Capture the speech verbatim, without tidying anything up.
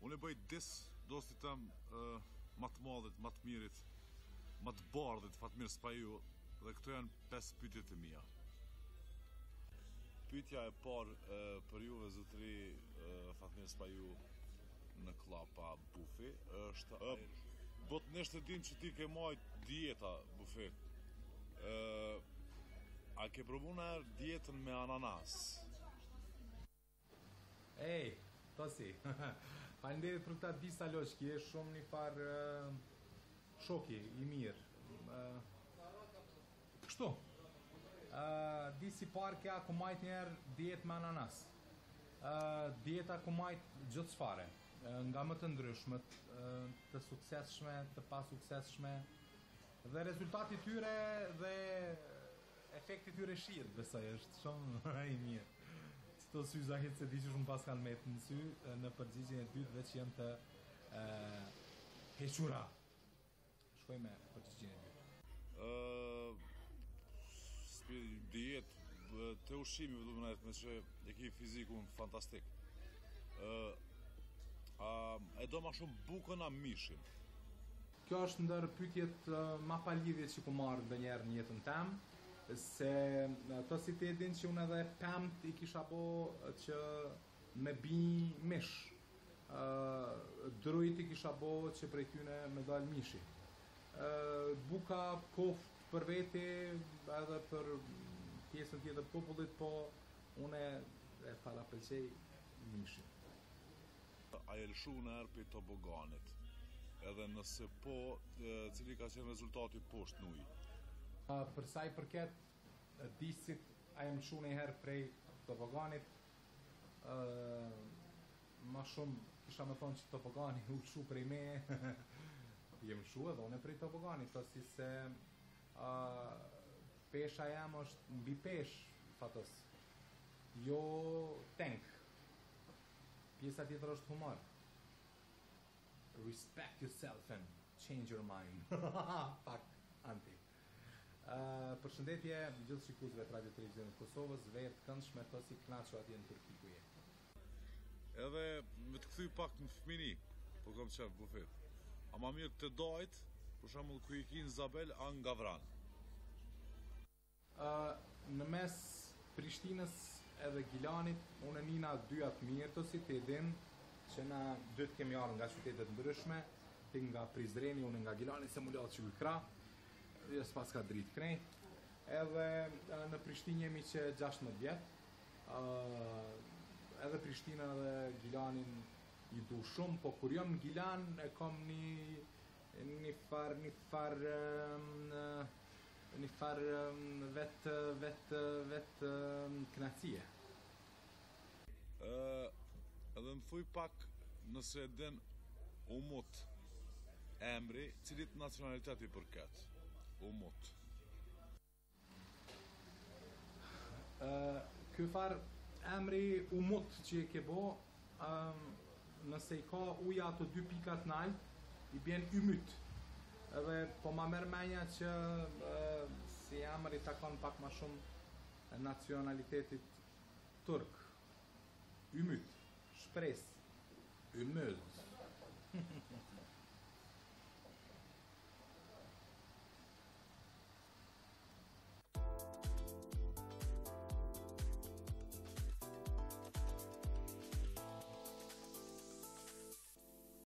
Unë e bëj dis, dosti tëm uh, më të madhit, më të mirit, më të bardhit, Fatmir Spaju, dhe këto janë pesë pyetjet e mia. Pyetja e parë uh, për juve zotëri uh, Fatmir Spaju në klapa bufi është uh, botënisht e dim që ti ke majt dieta bufi. Uh, a ke provu në herë dietën me ananas? Ej, Tosi, faleminderit për këta disa loqki, je shumë një farë uh, shoki i mirë. Uh, kështu, uh, disi parë kja ku majt njerë dietë me ananas. Uh, dieta ku majt gjithë çfarë, uh, nga më të ndryshmet, uh, të suksesshme, të pasuksesshme, dhe rezultati tyre dhe efekti tyre shihet, besoj, është shumë i mirë. Këto sy zahit se di që shumë pas kanë metë në sy, në përgjigjen e dytë veç jem të uh, hequra. Shkoj me përgjigjen e dytë. Uh, diet, të ushqimi vëdu më nëjtë me që e ki fizikun fantastik. Uh, uh, e do ma shumë bukën a mishin? Kjo është ndër pyetjet uh, ma pa lidhje që ku marrë ndë njerë një jetën temë, se to si ti e din që unë edhe pemt i kisha bo që me bi mish, uh, drujt i kisha bo që prej tyne me dal mishi, uh, buka koft për veti edhe për pjesën tjetër popullit, po une e fara pëlqej mishi. A e lëshu në erë për toboganit, edhe nëse po, cili ka qenë rezultati poshtë nuj? Uh, për sa i përket uh, disit, a jem shu një herë prej toboganit, uh, ma shumë kisha me thonë që tobogani u shu prej me, jem shu edhe une prej toboganit, të si se uh, pesha jam është mbi pesh, fatës, jo tank, pjesa tjetër është humor. Respect yourself and change your mind. Pak, anti. Uh, përshëndetje gjithë shikuesve të Radio Televizionit Kosovës, vetë të këndshme të si knaqo atje në Turki ku je. Edhe me të kthy pak në fëmini, po kam qef bufet. A ma mirë të dajt, për shembull ku i kin Zabel a nga Vran? Uh, në mes Prishtinës edhe Gilanit, unë e nina dyja të mirë të si të edhin që na dytë kemi arë nga qytetet ndryshme, ti nga Prizreni, unë nga Gilani, se mu latë që kujkra, jo s'pas ka dritë krejt, edhe në Prishtinë jemi që gjashtëdhjetë vjetë, uh, edhe Prishtina dhe Gilanin i du shumë, po kur jom në Gilan e kom një një far, një far, um, një far um, vetë, vetë, vetë um, knacije. Uh, edhe më thuj pak nëse e den Umut emri, cilit nacionaliteti përket? Umut. Uh, Ky far emri Umut që e ke bo, um, nëse i ka uja ato dy pikat nalt, i bjen Ymyt. Edhe po ma merr menja që uh, si emër i takon pak ma shumë nacionalitetit turk. Ymyt, shpres, Ymyt.